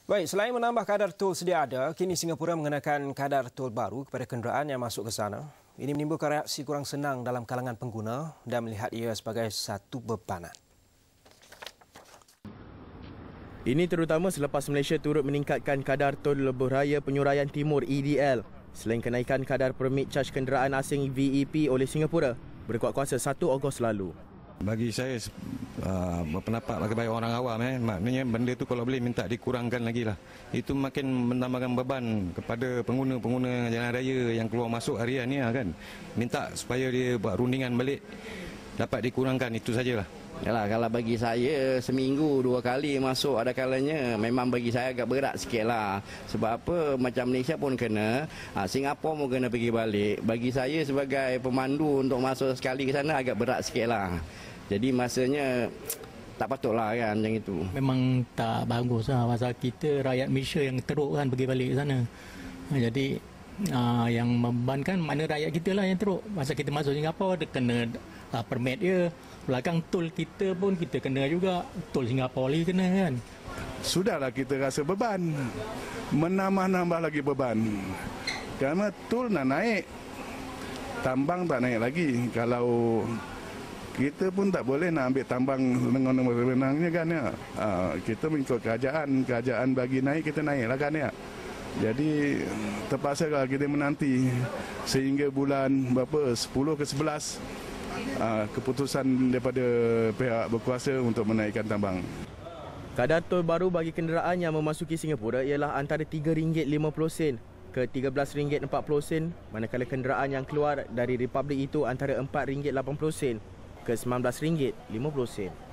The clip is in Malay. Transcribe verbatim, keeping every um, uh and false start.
Baik, selain menambah kadar tol sedia ada, kini Singapura mengenakan kadar tol baru kepada kenderaan yang masuk ke sana. Ini menimbulkan reaksi kurang senang dalam kalangan pengguna dan melihat ia sebagai satu bebanan. Ini terutama selepas Malaysia turut meningkatkan kadar tol Lebuh Raya Penyuraian Timur E D L selain kenaikan kadar permit caj kenderaan asing V E P oleh Singapura berkuat kuasa satu Ogos lalu. Bagi saya uh, berpendapat bagi orang awam, eh, maknanya benda tu kalau boleh minta dikurangkan lagi lah. Itu makin menambahkan beban kepada pengguna-pengguna jalan raya yang keluar masuk harian ni kan. Minta supaya dia buat rundingan balik, dapat dikurangkan, itu sajalah. Yalah, kalau bagi saya seminggu dua kali masuk ada kalanya memang bagi saya agak berat sikit lah. Sebab apa, macam Malaysia pun kena, ha, Singapura pun kena pergi balik. Bagi saya sebagai pemandu untuk masuk sekali ke sana agak berat sikit lah. Jadi masanya tak patutlah kan macam itu. Memang tak bagus lah pasal kita rakyat Malaysia yang teruk kan pergi balik ke sana. Jadi uh, yang membebankan mana rakyat kita lah yang teruk. Pasal kita masuk Singapura dia kena uh, permit dia. Belakang tol kita pun kita kena juga. Tol Singapura lagi kena kan. Sudahlah kita rasa beban. Menambah-nambah lagi beban. Kerana tol nak naik. Tambang tak naik lagi. Kalau kita pun tak boleh nak ambil tambang renang-renangnya kan ya. Ha, kita mengikut kerajaan. Kerajaan bagi naik, kita naik lah kan ya. Jadi terpaksa kalau kita menanti sehingga bulan berapa, sepuluh ke sebelas. Uh, keputusan daripada pihak berkuasa untuk menaikkan tambang. Kadar tol baru bagi kenderaan yang memasuki Singapura ialah antara tiga ringgit lima puluh sen ke tiga belas ringgit empat puluh sen, manakala kenderaan yang keluar dari Republik itu antara empat ringgit lapan puluh sen ke sembilan belas ringgit lima puluh sen.